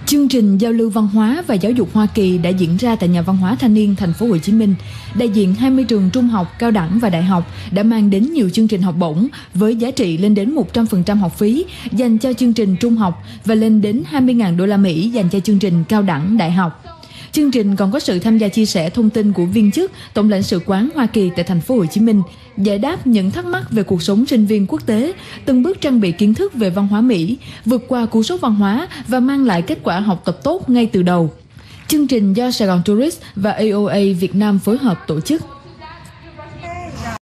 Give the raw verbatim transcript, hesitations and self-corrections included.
Chương trình giao lưu văn hóa và giáo dục Hoa Kỳ đã diễn ra tại Nhà văn hóa Thanh niên Thành phố Hồ Chí Minh. Đại diện hai mươi trường trung học, cao đẳng và đại học đã mang đến nhiều chương trình học bổng với giá trị lên đến một trăm phần trăm học phí dành cho chương trình trung học và lên đến hai mươi nghìn đô la Mỹ dành cho chương trình cao đẳng, đại học. Chương trình còn có sự tham gia chia sẻ thông tin của viên chức Tổng lãnh sự quán Hoa Kỳ tại Thành phố Hồ Chí Minh, giải đáp những thắc mắc về cuộc sống sinh viên quốc tế, từng bước trang bị kiến thức về văn hóa Mỹ, vượt qua cú sốc văn hóa và mang lại kết quả học tập tốt ngay từ đầu. Chương trình do Sài Gòn Tourist và A O A Việt Nam phối hợp tổ chức.